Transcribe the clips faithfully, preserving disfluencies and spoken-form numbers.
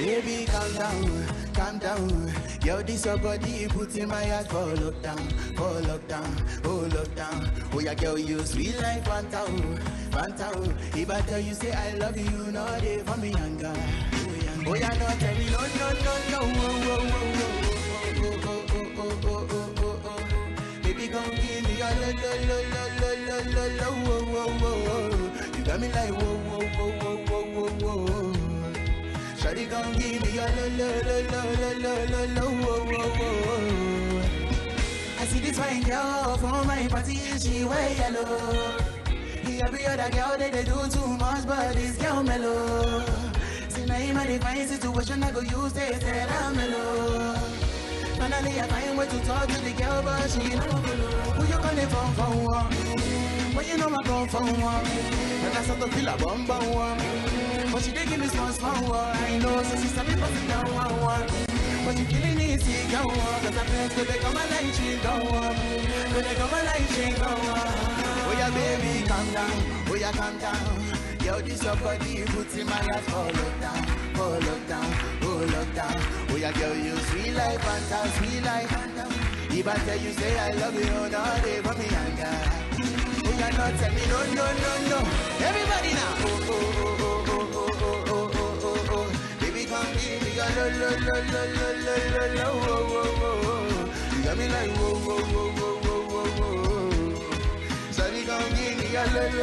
Baby, calm down, calm down. Yo, this your body, put in my heart for lockdown, for lockdown, oh lockdown. Oh yeah, girl, you sweet like Fanta, Fanta. If I tell you say I love you, no day for me younger. Oh yeah, no tell me no, no, no, no. Oh, oh, oh, oh, oh, oh, oh, oh, oh, oh, oh. Baby, come give me your lo, lo, lo, lo, lo, lo, lo, oh, oh, oh, oh. You got me like whoa, whoa, whoa, whoa, whoa, whoa, whoa. Shawty gon' give me your lo lo lo lo lo lo lo lo wo wo wo. I see this fine girl from my party, she wear yellow. Every other girl they, they do too much, but this girl mellow. See now in my divine situation, I go use this that I'm mellow. Finally I find way to talk to the girl, but she don't follow. Who you calling from for one? Well you know I come from one, and I start to feel a bum bum one. But she did give me small, small one. I know, so she started passing down one, one. But she feeling easy, go on. Cause I friends, so they come and like she go on. So they come and like she go on. Oh yeah, baby, calm down. Oh yeah, calm down. Yo, this your body, put in my heart for lockdown, for lockdown, oh lockdown. Oh yeah, girl, you sweet like Fanta, sweet like Fanta. If I tell you, say I love you, no, they for me anger. Oh yeah, no, tell me no, no, no, no. Everybody now. Oh, oh, oh, oh, oh, oh. Lo, lo, lo, lo, lo, lo, lo, lo, whoa, whoa, whoa. You got me like whoa, whoa, whoa, whoa, whoa, whoa, whoa. Sorry, gon' give me a lo, lo.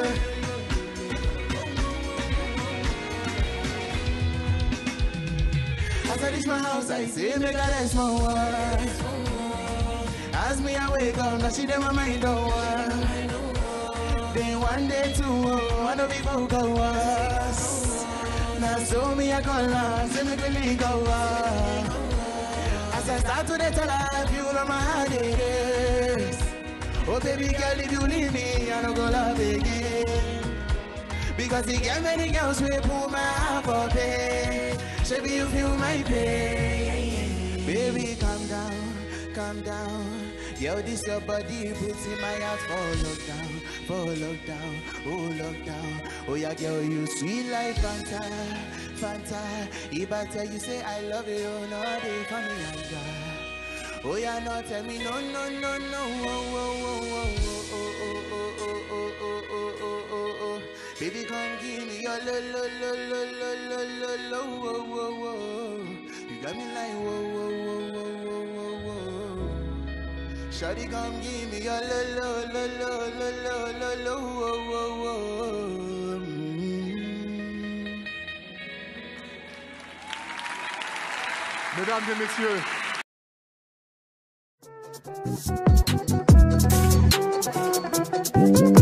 As I reach my house, I say, make a rest my wife. As me I wake up, now she dem my mind don't work. Then one day, two, one of people go us. Now so me I call her, say me really go on. As I start to tell her, you know my heart it is. Oh baby girl, if you leave me, I don't go love again. Because you get many girls we pull my heart for pain. Baby, you feel my pain. Baby, calm down, calm down. Yo, this your body, puts in my heart for lockdown, for lockdown, oh lockdown. Oh yeah, girl, you sweet like Fanta, Fanta. If I tell you, say I love you, no, they for me anger. Oh yeah, no, tell me no, no, no, no. Oh, oh, oh, oh, oh, oh, oh, oh, oh, oh, oh, oh, oh, oh. Baby, come give me your lo, lo, lo, lo, lo, lo, lo, lo, oh, oh, oh. You got me like whoa, whoa, whoa, whoa, whoa, whoa, whoa. Shawty, come give me your lo, lo, lo, lo, lo, lo, lo, lo, oh, oh, oh. Mesdames et messieurs, Thank you.